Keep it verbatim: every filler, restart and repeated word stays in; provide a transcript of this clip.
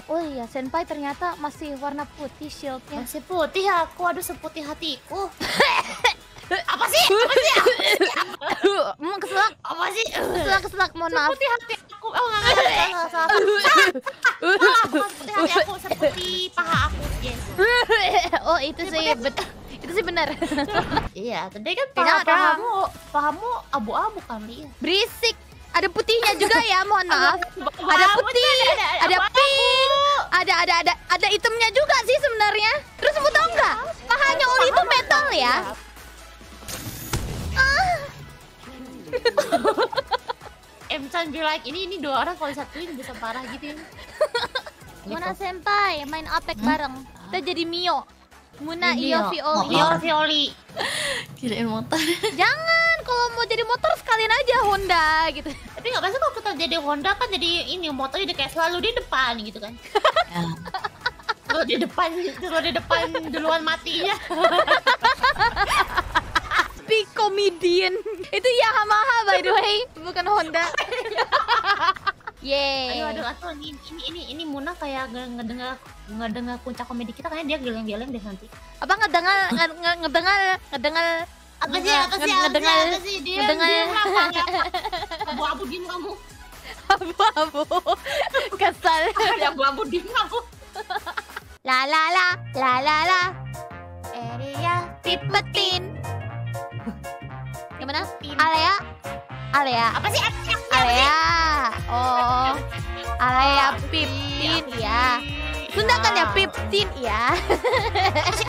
Oh iya, Senpai ternyata masih warna putih shieldnya. Masih putih aku, aduh seputih hatiku. Apa sih? Apa sih? Emang keselak. Apa sih? Keselak, keselak, mohon maaf. Seputih hati aku. Oh, enggak, enggak, salah, salah, salah. Salah, bukan seputih hati aku, seputih paha aku. Yes. Oh, itu sih betul. Itu sih benar. Iya, tadi kan Tidak paha, ada. pahamu, pahamu abu-abu kali ya. Berisik. Ada putihnya juga ya, mohon maaf. Ada Pahamu putih, tuh ada- ada ada pink, ada ada ada ada hitamnya juga sih sebenarnya. Terus kamu tahu nggak? Pahanya Uli itu metal ya. Ah. Emchan be like, ini ini dua orang kalau disatuin bisa parah gitu ya. Muna Senpai main Apex bareng. Kita jadi Mio. Muna Iyo Violi. Iyo Violi. Kirain motor. Jangan, kalau mau jadi motor sekalian aja Honda gitu. Tapi nggak biasa kalau kita jadi Honda kan jadi ini motornya udah kayak selalu di depan gitu kan. Ya. Kalau di depan, kalau di depan duluan matinya. Big comedian. Itu Yamaha by the way, bukan Honda. Yeay. Aduh, aduh, aduh, ini, ini, ini, ini Muna kayak nge- ngedengar, ngedengar puncak komedi kita, kayaknya dia geleng-geleng deh nanti. Apa ngedengar nge- nge- ngedengar ngedengar Apa sih, apa sih, apa sih, ngedengar apa sih, dia, ngedengar dia apa, abu-abu diem kamu. abu-abu. Kesal. Ada abu-abu diem kamu. La la la la la la. Area pipetin. Gimana? Area? Area. Apa sih, apa sih, apa sih? Area. Oh. Area pipin ya. Sunda kan ya piptin ya.